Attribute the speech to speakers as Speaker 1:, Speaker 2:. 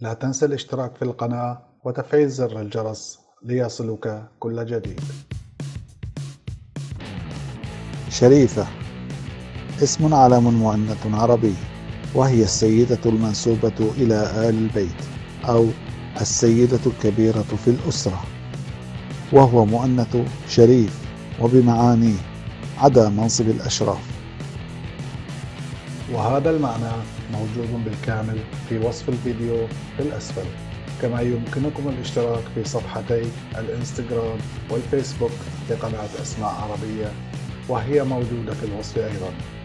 Speaker 1: لا تنسى الاشتراك في القناة وتفعيل زر الجرس ليصلك كل جديد.
Speaker 2: شريفة اسم علم مؤنث عربي، وهي السيدة المنسوبة إلى آل البيت أو السيدة الكبيرة في الأسرة، وهو مؤنث شريف وبمعانيه عدا منصب الأشراف.
Speaker 1: وهذا المعنى موجود بالكامل في وصف الفيديو في الأسفل، كما يمكنكم الاشتراك في صفحتي الانستغرام والفيسبوك لقناة أسماء عربية، وهي موجودة في الوصف أيضا.